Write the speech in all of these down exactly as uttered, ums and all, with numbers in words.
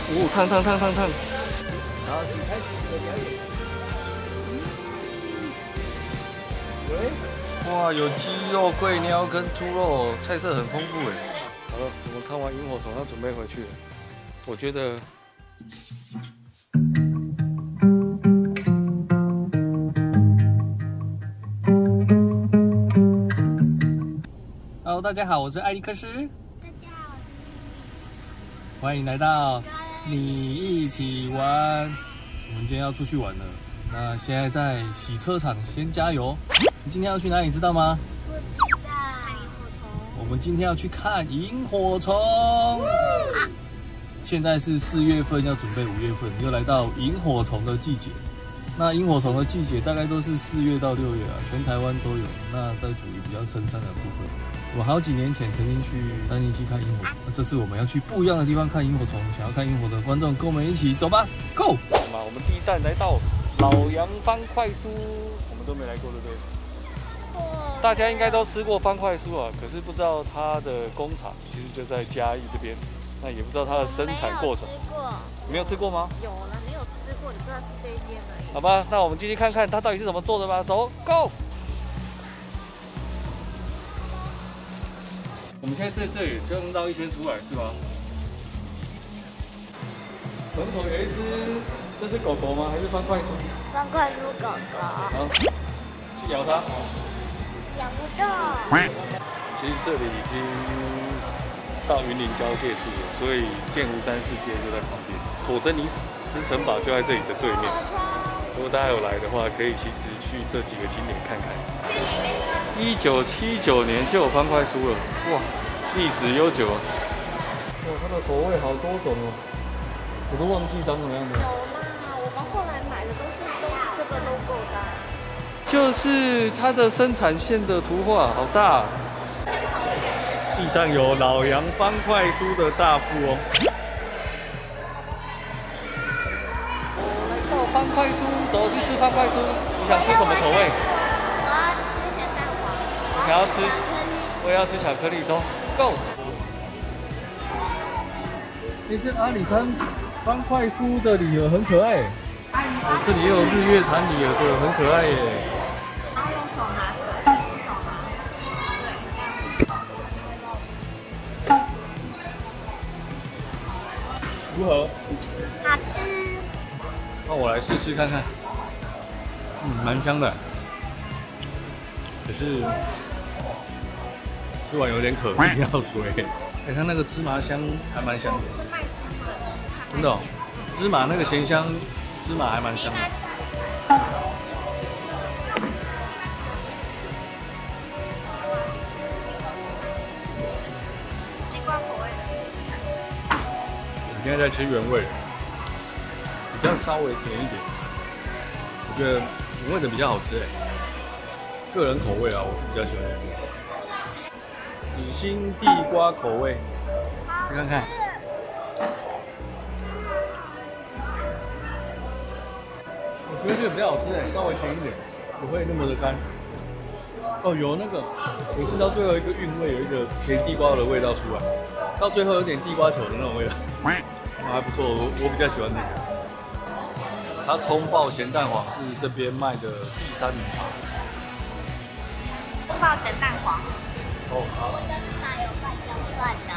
哦，烫烫烫烫烫！ 好，请开始你的表演。喂，哇，有鸡肉、贵鸟跟猪肉，菜色很丰富哎。好了，我们看完萤火虫，要准备回去了。我觉得。 Hello， 大家好，我是艾利克斯。 大家好， 欢迎来到你一起玩。我们今天要出去玩了，那现在在洗车场先加油。你今天要去哪里知道吗？ 不知道。看萤火虫。 我们今天要去看萤火虫。啊、现在是四月份，要准备五月份，又来到萤火虫的季节。那萤火虫的季节大概都是四月到六月啊，全台湾都有。那在属于比较深山的部分。 我好几年前曾经去三林溪看萤火，那这次我们要去不一样的地方看萤火虫。想要看萤火的观众，跟我们一起走吧 ，Go！ 嘛，我们第一站来到老杨方块酥，我们都没来过，对不对？大家应该都吃过方块酥啊，可是不知道它的工厂其实就在嘉义这边，那也不知道它的生产过程。没有吃过吗？ 有了，没有吃过，你不知道是这一间而已。 好吧，那我们进去看看它到底是怎么做的吧。走 ，Go！ 我们现在在这里就绕一圈出来是吗？门口有一只，这是狗狗吗？还是方块酥？ 方块酥狗狗。 好，去咬它。 咬不动。 其实这里已经到云林交界处了，所以剑湖山世界就在旁边，佐登尼斯城堡就在这里的对面。如果大家有来的话，可以其实去这几个景点看看。 一九七九年就有方块酥了，哇，历史悠久啊！哇，它的口味好多种哦，我都忘记长什么样子。 有啦，我们后来买的都是都是这个 logo 的、啊。 就是它的生产线的图画，好大、啊。地上有老杨方块酥的大腹哦。来到方块酥，走去吃方块酥。你想吃什么口味？ 想要吃，我也要吃巧克力，走 ，Go！ 哎、欸，这阿里山方块酥的礼盒很可爱，哦，这里也有日月潭礼盒的，很可爱耶。 然后用手拿着，手拿， 对，如何？ 好吃。 那我来试试看看，嗯，蛮香的，可是。 吃完有点渴，一定要水。哎、欸，它那个芝麻香还蛮香的，真的、哦，芝麻那个咸香，芝麻还蛮香的。 西瓜口味的。 我现在在吃原味，比较稍微甜一点。我觉得原味的比较好吃哎，个人口味啊，我是比较喜欢原味。 紫心地瓜口味，你看看，我觉得这个比较好吃哎，稍微甜一点，不会那么的干。哦，有那个，我吃到最后一个韵味，有一个甜地瓜的味道出来，到最后有点地瓜球的那种味道，还不错，我我比较喜欢这个。它葱爆咸蛋黄是这边卖的第三名。 葱爆咸蛋黄。 哦，好。 它有半香蒜的。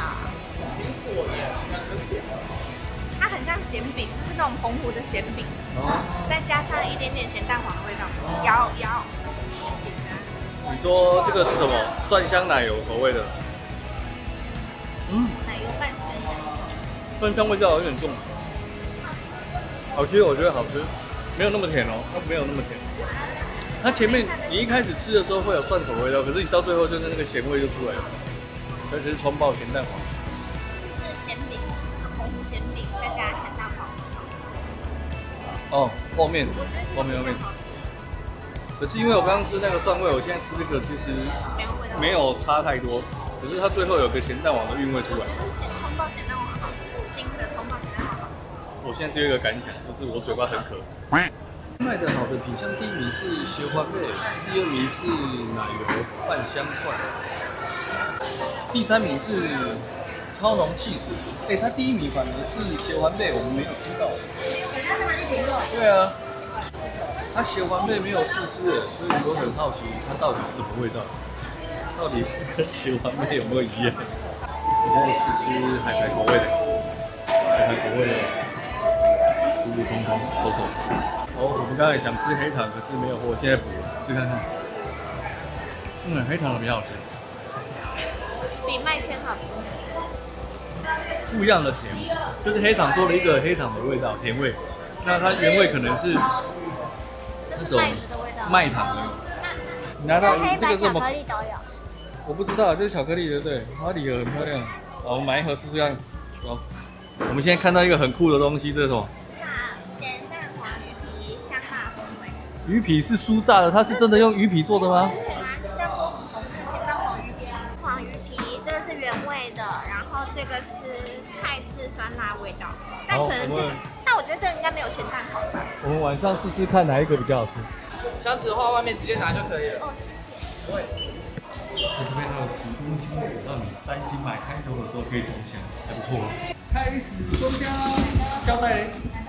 它很像咸饼，就是那种澎湖的咸饼，哦、再加上一点点咸蛋黄的味道，摇摇。 你说这个是什么？蒜香奶油口味的。嗯。 奶油拌蒜香。 蒜香味道有点重。好吃，我觉得好吃，没有那么甜哦，它没有那么甜。 它前面你一开始吃的时候会有蒜头味道，可是你到最后就是那个咸味就出来了，而且是葱爆咸蛋黄。 是咸饼，澎湖咸饼再加咸蛋黄。 哦，后面，后面后面。可是因为我刚刚吃那个蒜味，我现在吃这个其实没有差太多，只是它最后有个咸蛋黄的韵味出来。 咸葱爆咸蛋黄好吃，新的葱爆咸蛋黄好吃。 我现在只有一个感想，就是我嘴巴很渴。 卖的好的品相，第一名是雪花贝，第二名是奶油拌香蒜，第三名是超浓气死。哎、欸，它第一名反而是咸环贝，我们没有吃到。对啊，它咸环贝没有试吃哎，所以我很好奇它到底什么味道，到底是跟咸环贝有没有一样？我现在试吃海苔口味的，海苔口味的，普普通通，不错。哦，我们刚才想吃黑糖，可是没有货，现在补了，试看看。嗯，黑糖的比较好吃。 比麦签好吃。 不一样的甜，就是黑糖多了一个黑糖的味道，甜味。那它原味可能是那种麦糖的。你拿到这个这么，我不知道，这是巧克力对不对？它礼盒很漂亮。好，我们买一盒试试看。好，我们现在看到一个很酷的东西，这是什么？ 咸蛋黄鱼皮香辣风味。 鱼皮是酥炸的，它是真的用鱼皮做的吗？ 之前拿是叫红红的咸蛋黄鱼皮，黄鱼皮这个是原味的，然后这个是泰式酸辣味道，但可能这，但我觉得这个应该没有咸蛋黄吧。 我们晚上试试看哪一个比较好吃。 箱子的话，外面直接拿就可以了。 哦，谢谢。 对。 这边还有提供清楚，让你担心买开头的时候可以装箱，还不错哦。开始装箱，胶带。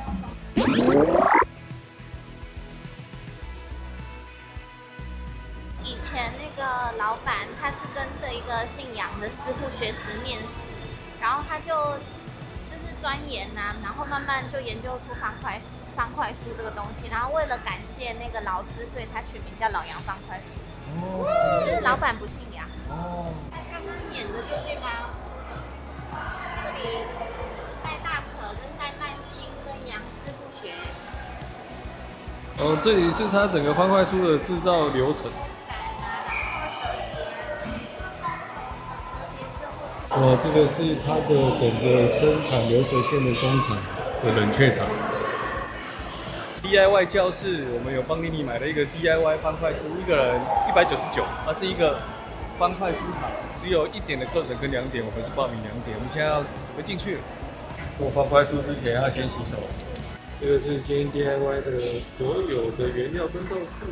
以前那个老板他是跟着一个姓杨的师傅学吃面食，然后他就就是钻研呐、啊，然后慢慢就研究出方块方块酥这个东西，然后为了感谢那个老师，所以他取名叫老杨方块酥。哦，就是老板不姓杨。哦。刚刚演的就这个、啊，这里戴大可跟戴曼青跟杨师傅学。 哦，这里是它整个方块酥的制造流程。哇，这个是它的整个生产流水线的工厂的冷却塔。D I Y 教室，我们有帮妮妮买了一个 D I Y 方块酥，一个人一百九十九，它是一个方块酥塔，只有一点的课程跟两点，我们是报名两点，我们现在要准备进去了。做方块酥之前要先洗手。这个是今天 D I Y 的所有的原料跟道具。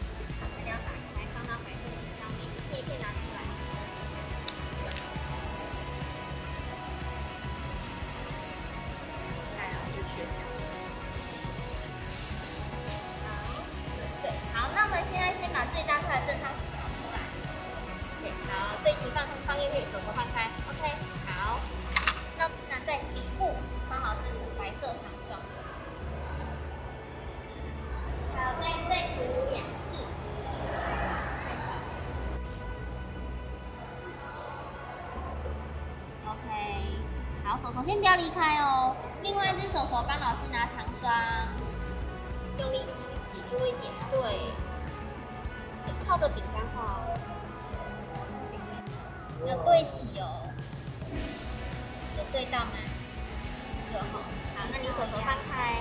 手手先不要离开哦，另外一只手手帮老师拿糖霜，用力挤多一点，对，靠着饼干画哦，要对齐哦，有对到吗？有哈，好，那你手手放开。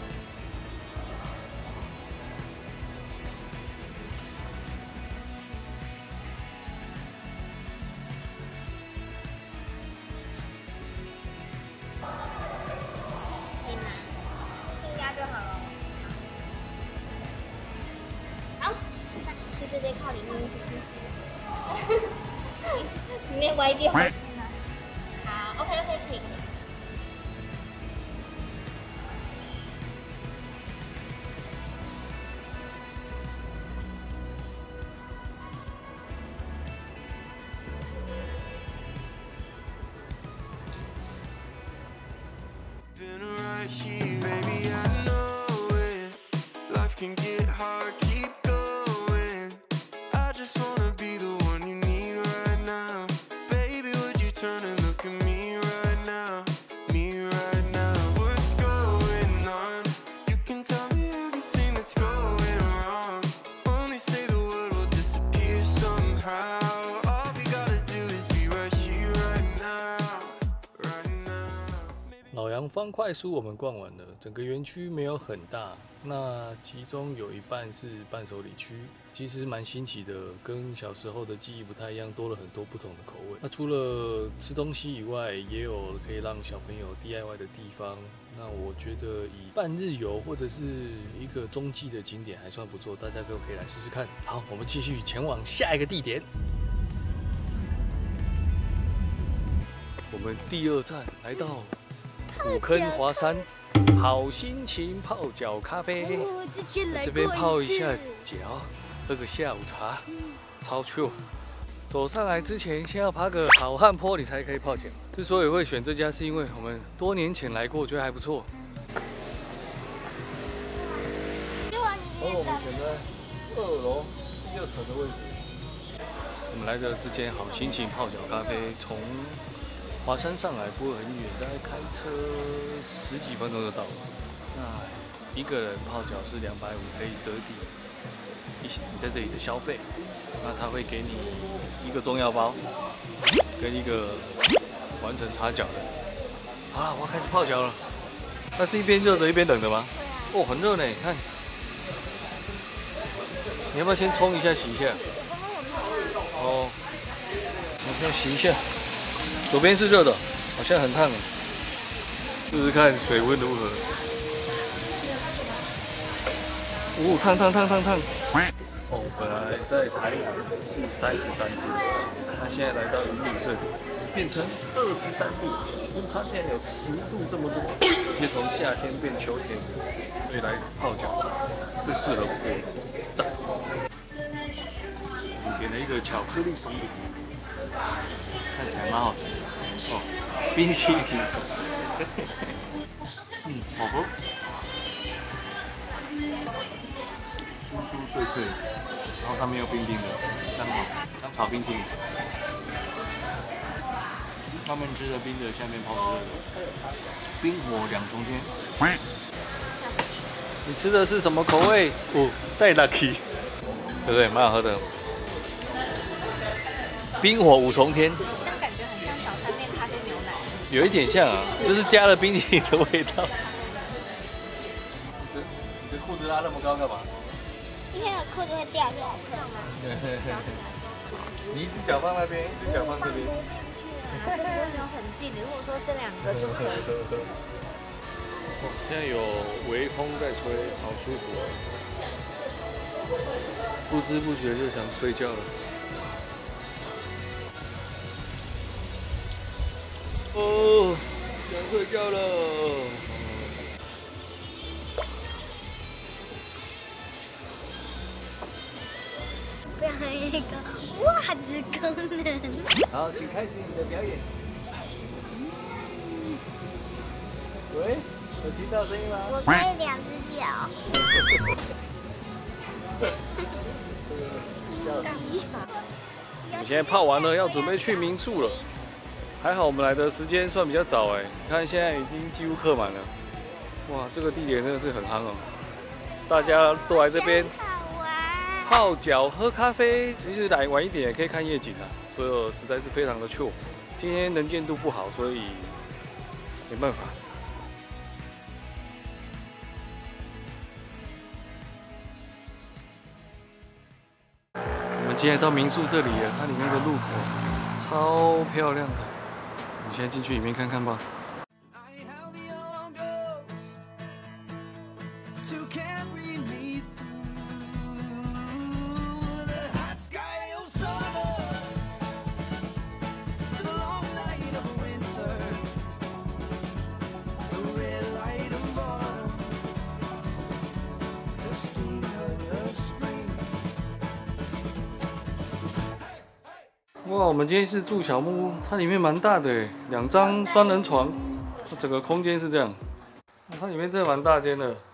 对对，靠里面，里面歪掉。好 ，OK OK 可以可以。 老杨方块酥我们逛完了，整个园区没有很大，那其中有一半是伴手礼区，其实蛮新奇的，跟小时候的记忆不太一样，多了很多不同的口味。那除了吃东西以外，也有可以让小朋友 D I Y 的地方。那我觉得以半日游或者是一个中继的景点还算不错，大家都可以来试试看。好，我们继续前往下一个地点。我们们第二站来到古坑华山，好心情泡脚咖啡，这边泡一下脚，喝个下午茶，超 chill。走上来之前，先要爬个好汉坡，你才可以泡脚。之所以会选这家，是因为我们多年前来过，觉得还不错。而我们选在二楼第二层的位置。我们来的这间好心情泡脚咖啡，从华山上来不会很远，大概开车十几分钟就到了。那一个人泡脚是两百五，可以折抵一些你在这里的消费。那他会给你一个中药包，跟一个完成擦脚的。好了，我要开始泡脚了。那是一边热的，一边冷的吗？哦，很热呢，看。你要不要先冲一下，洗一下？哦，我先洗一下。左边是热的，好像很烫。试试看水温如何。哦，烫烫烫烫烫。哦，本来在台南是三十三度，那现在来到云林这里变成二十三度，温差竟然有十度这么多，直接从夏天变秋天，所以来泡脚最适合我。赞！我们点了一个巧克力松饼，看起来蛮好吃的哦，冰淇淋松，嗯，好喝。酥酥脆脆，然后上面又冰冰的，刚好香草冰淇淋。上面吃的冰的，下面泡的热的，冰火两重天。你吃的是什么口味？哦，带 lucky， 对不对？蛮好喝的。冰火五重天。 但感觉很像早餐店咖啡牛奶。 有一点像啊，就是加了冰淇淋的味道。你的你的裤子拉那么高干嘛？ 今天的裤子会掉下来，看吗？ 你一只脚放那边，一只脚放这边。 这边没有很近，如果说这两个就可以。 哦，现在有微风在吹，好舒服哦。不知不觉就想睡觉了。哦，想睡觉了。 表演一个袜子功能。 好，请开始你的表演。喂，有听到声音吗？ 我可以两只脚。 你现在泡完了，要准备去民宿了。还好我们来的时间算比较早哎，你看现在已经几乎客满了。哇，这个地点真的是很夯哦，大家都来这边泡脚、喝咖啡。其实来晚一点也可以看夜景啊，所以实在是非常的 chill。今天能见度不好，所以没办法。我们今天到民宿这里了，它里面的入口超漂亮的。我们现在进去里面看看吧。哇，我们今天是住小木屋，它里面蛮大的哎，两张双人床，整个空间是这样。它里面真的蛮大间的。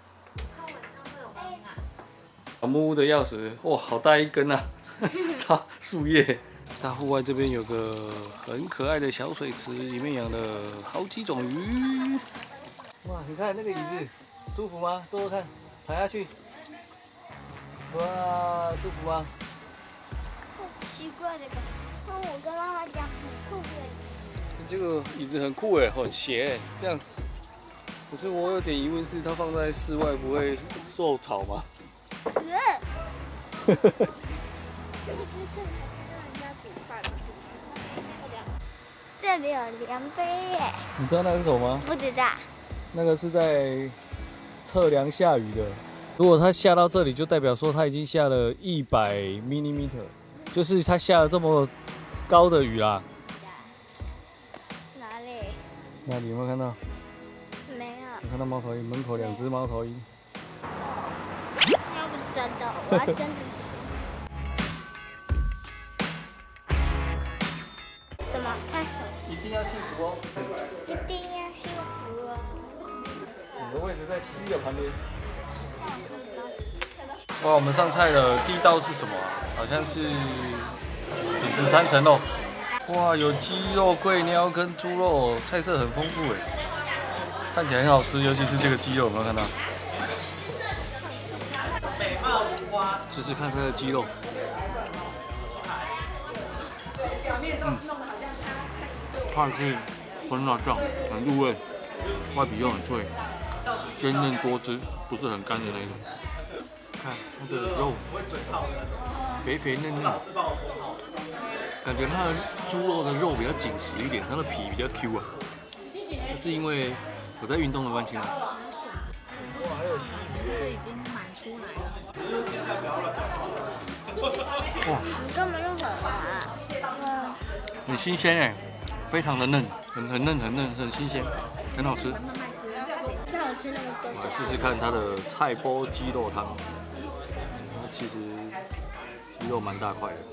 小木屋的钥匙，哇，好大一根啊，插树叶。大户外这边有个很可爱的小水池，里面养了好几种鱼。哇，你看那个椅子，舒服吗？坐坐看，躺下去。哇，舒服吗？ 奇怪的，那我跟妈妈讲很酷的。 这个椅子很酷哎，很斜哎，这样子。可是我有点疑问是，它放在室外不会受潮吗？ 呃。 这个其实这里还可以让人家煮饭，是不是？ 这里有量杯耶。 你知道那是什么吗？ 不知道。 那个是在测量下雨的。如果它下到这里，就代表说它已经下了一百 millimeter。就是它下了这么高的雨啦， 那你有没有看到？ 没有， 有看到猫头鹰？门口两只猫头鹰。 那不是真的，我要真的。什么？看， 一定要幸福哦！ 一定要幸福哦。 你的位置在溪的旁边。哇，我们上菜了，第一道是什么啊？好像是品质三层肉。哇，有鸡肉、桂鸟跟猪肉，菜色很丰富哎，看起来很好吃，尤其是这个鸡肉，有没有看到？试试看它的鸡肉。嗯，它是很辣酱，很入味，外皮又很脆，鲜嫩多汁，不是很干的那种。看它的肉，肥肥嫩嫩，感觉它的猪肉的肉比较紧实一点，它的皮比较 Q 啊。这是因为我在运动的关系吗？哇，还有西鱼耶！ 已经满出来了。 哇， 你根本就很麻。 很新鲜哎，非常的嫩，很很嫩很嫩，很新鲜，很好吃。 最好吃那么多。 我来试试看它的菜包鸡肉汤。其实鸡肉蛮大块的。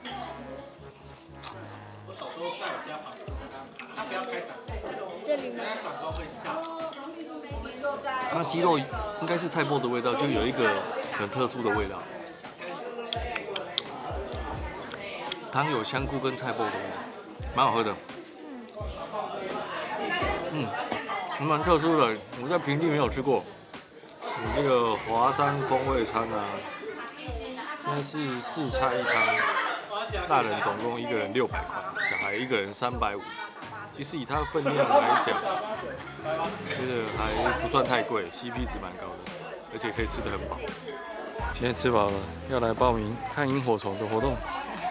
这里吗？ 它鸡肉应该是菜包的味道，就有一个很特殊的味道。汤有香菇跟菜包的味道，蛮好喝的。嗯，还蛮特殊的，我在平地没有吃过。有这个华山风味餐啊。现在是四菜一汤，大人总共一个人六百块，小孩一个人三百五。其实以它的分量来讲，觉得还不算太贵 ，C P 值蛮高的，而且可以吃得很饱。今天吃饱了，要来报名看萤火虫的活动。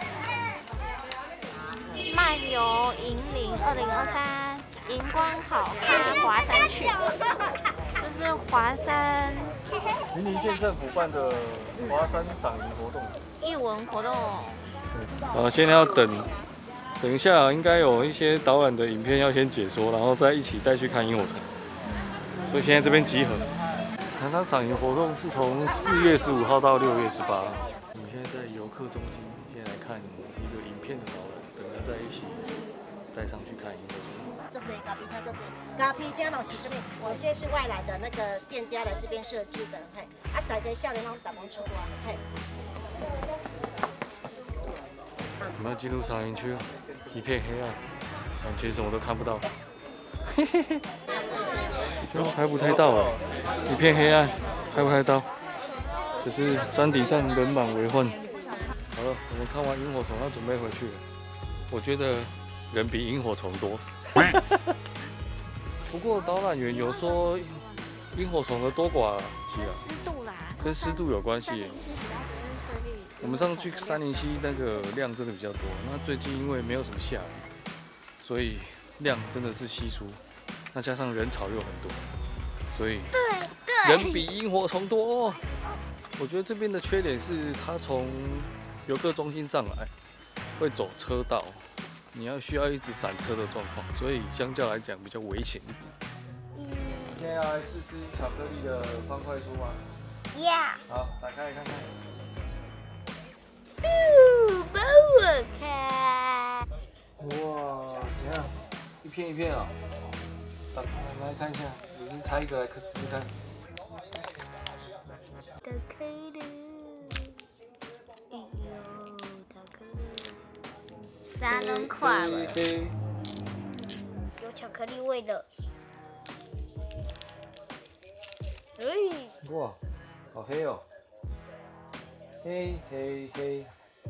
漫游银岭二零二三，荧光好看华山区，这是华山云林县政府办的华山赏萤活动。 艺文活动。 呃，现在要等，等一下应该有一些导览的影片要先解说，然后再一起带去看萤火虫。所以现在这边集合。那它赏萤活动是从四月十五号到六月十八号。我们现在在游客中心，先来看一个影片的导览，等下再一起带上去看萤火虫。 就这咖啡厅，就这咖啡厅老师这边，我现在是外来的那个店家来这边设置的，嘿，啊，大家笑脸让打光出来，嘿。 我们要进入赏萤区了，一片黑暗，完全什么都看不到。嘿嘿嘿，这样拍不太到啊，一片黑暗，拍不太到。可是山顶上人满为患。好了，我们看完萤火虫，要准备回去了。我觉得人比萤火虫多。不过导览员有说，萤火虫的多寡是啊， 湿度啦， 跟湿度有关系。 比较湿，所以我们上次去杉林溪那个量真的比较多，那最近因为没有什么下雨，所以量真的是稀疏。那加上人潮又很多，所以对对， 人比萤火虫多。我觉得这边的缺点是，它从游客中心上来会走车道，你要需要一直闪车的状况，所以相较来讲比较危险一点。现在要来试吃巧克力的方块酥吗？ ，Yeah， 好，打开来看看。 不，帮我看。 哇，你看，一片一片啊！打开来看一下，有人拆一个来试试看。 打开了，哎呦，打开了，三人块了，有巧克力味的。哎， 哇，好黑哦！黑黑黑，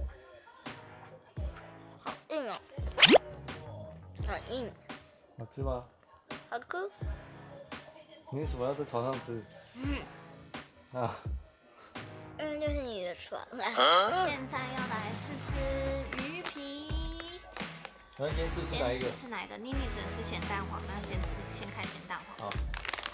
好硬哦，好硬， 好吃吗？ 好吃。 你为什么要在床上吃？ 嗯， 啊， 因为就是你的床。现在要来试吃鱼皮。 我要先试吃哪一个？ 先吃哪一个？妮妮只能吃咸蛋黄，那先吃，先开咸蛋黄。 好。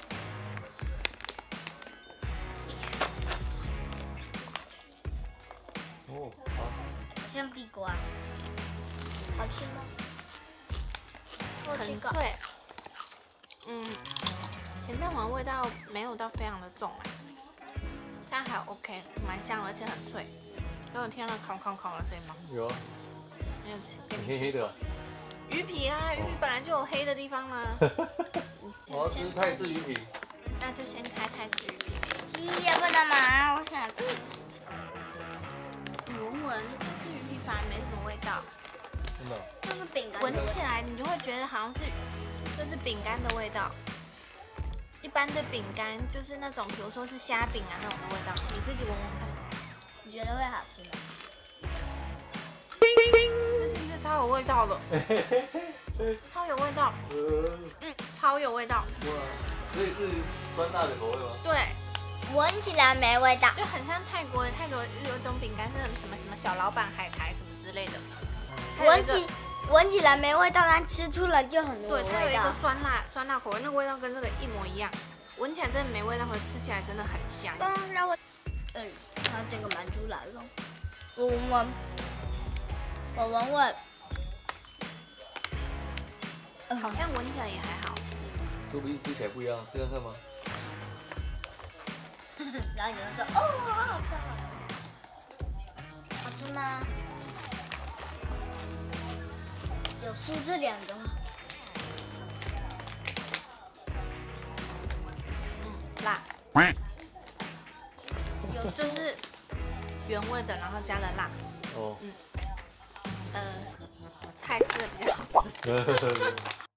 哦，好。 像地瓜，好吃吗？很脆。 嗯，咸蛋黄味道没有到非常的重哎，但还 OK， 蛮香而且很脆。刚有听到烤烤烤的声音吗？ 有啊， 没有吃，给很你吃。 黑黑的啊。 鱼皮啊，鱼皮本来就有黑的地方啦。 我要吃泰式鱼皮。 那就先开泰式鱼皮。 鸡也不能买，我想吃。 你闻闻，泰式鱼皮反而没什么味道， 真的哦？ 就是饼干。 闻起来你就会觉得好像是就是饼干的味道。一般的饼干就是那种，比如说是虾饼啊那种的味道，你自己闻闻看。 你觉得会好吃吗？ 这真是超有味道的，超有味道，嗯，超有味道。 哇，所以是酸辣的口味吗？ 对， 闻起来没味道。 就很像泰国泰国有一种饼干是什么什么小老板海苔什么之类的，它有一个闻起闻起来没味道，但吃出来就很有对，它有味道一个。酸辣酸辣口味，那个味道跟这个一模一样，闻起来真的没味道，和吃起来真的很香。 嗯，让我，嗯，它这个蛮出来了。我闻闻，我闻闻， 好像闻起来也还好。 说不定吃起来不一样，吃看看吗？ 然后你就说，哦，好好吃，好吃，好吃吗？有酥这两个吗？ 嗯，辣，有就是原味的，然后加了辣。 哦。 呃，泰式的比较好吃。